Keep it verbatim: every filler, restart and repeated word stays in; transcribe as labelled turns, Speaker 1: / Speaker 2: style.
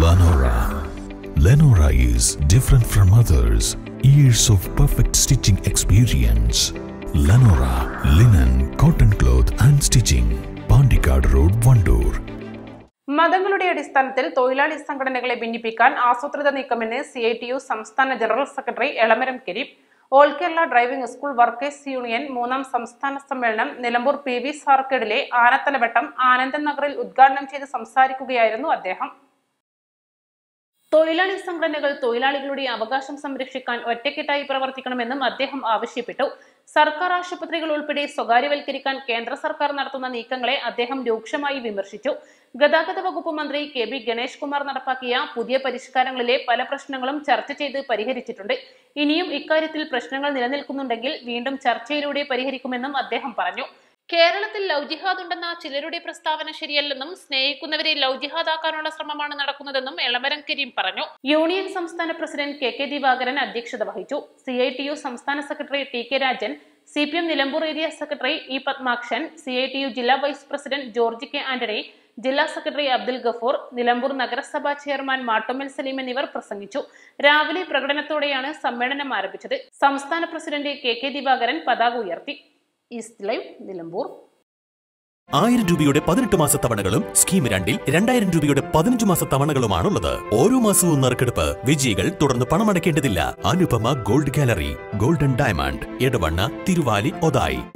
Speaker 1: Lenora. Lenora is different from others. Years of perfect stitching experience. Lenora linen, cotton cloth and stitching. Pandikad Road, Vandoor.
Speaker 2: മതങ്ങളുടെ അടിസ്ഥാനത്തിൽ തൊഴിലാളി സംഘടനകളെ ഭിന്നിപ്പിക്കാൻ ആസൂത്രിത നീക്കമെന്ന് സി ഐ ടി യു സംസ്ഥാന general secretary Elamaram Kareem. All Kerala driving school workers union മൂന്നാം സംസ്ഥാന സമ്മേളനം നിലമ്പൂർ പി വി സാർക്കേഡിലെ ആനത്തലവട്ടം ആനന്ദൻ നഗറിൽ ഉദ്ഘാടനം ചെയ്ത് സംസാരിക്കുകയായിരുന്നു അദ്ദേഹം. തൊഴിലാളി സംഘടനകൾ തൊഴിലാളികളുടെ അവകാശം സംരക്ഷിക്കാൻ ഒറ്റക്കെട്ടായി പ്രവർത്തിക്കണമെന്നും അദ്ദേഹം ആവശ്യപ്പെട്ടു. സർക്കാർ ആശുപത്രികൾ ഉൾപ്പെടെ സ്വകാര്യവൽക്കരിക്കാൻ കേന്ദ്ര സർക്കാർ നടത്തുന്ന നീക്കങ്ങളെ അദ്ദേഹം രൂക്ഷമായി വിമർശിച്ചു. ഗതാഗത വകുപ്പ് മന്ത്രി കെ ബി ഗണേഷ് കുമാർ നടപ്പാക്കിയ പുതിയ പരിഷ്കാരങ്ങളിലെ പല പ്രശ്നങ്ങളും ചർച്ച ചെയ്ത് പരിഹരിച്ചിട്ടുണ്ട്. ഇനിയും ഇക്കാര്യത്തിൽ പ്രശ്നങ്ങൾ നിലനിൽക്കുന്നുണ്ടെങ്കിൽ വീണ്ടും ചർച്ചയിലൂടെ പരിഹരിക്കുമെന്നും അദ്ദേഹം പറഞ്ഞു. കേരളത്തിൽ ലവ് ജിഹാദ് ഉണ്ടെന്ന ചിലരുടെ പ്രസ്താവന ശരിയല്ലെന്നും സ്നേഹിക്കുന്നവരെ ലവ് ജിഹാദ് ആക്കാനുള്ള ശ്രമമാണ് നടക്കുന്നതെന്നും എളമരം കരീം പറഞ്ഞു. യൂണിയൻ സംസ്ഥാന പ്രസിഡന്റ് കെ കെ ദിവാകരൻ അധ്യക്ഷത വഹിച്ചു. സി ഐ ടി യു സംസ്ഥാന സെക്രട്ടറി T K Rajan, C P M Nilambur area secretary E Padmakshan, C I T U ജില്ലാ vice president George K Antony, ജില്ലാ സെക്രട്ടറി അബ്ദുൽ ഗഫൂർ, നിലമ്പൂർ നഗരസഭാ ചെയർമാൻ മാട്ടുമ്മൽ സലീം എന്നിവർ പ്രസംഗിച്ചു. രാവിലെ പ്രകടനത്തോടെയാണ് സമ്മേളനം ആരംഭിച്ചത്. സംസ്ഥാന പ്രസിഡന്റ് കെ കെ ദിവാകരൻ പതാക ഉയർത്തി. East Live, Nilambur.
Speaker 3: ആയിരം രൂപയുടെ പതിനെട്ട് മാസ തവണകളും സ്കീം രണ്ടിൽ രണ്ടായിരം രൂപയുടെ പതിനഞ്ച് മാസ തവണകളുമാണുള്ളത്. ഓരോ മാസവും നറുക്കെടുപ്പ്. വിജയികൾ തുടർന്ന് പണമടയ്ക്കേണ്ടതില്ല. Anupama gold gallery, golden diamond, Edavanna, Thiruvali, Othayi.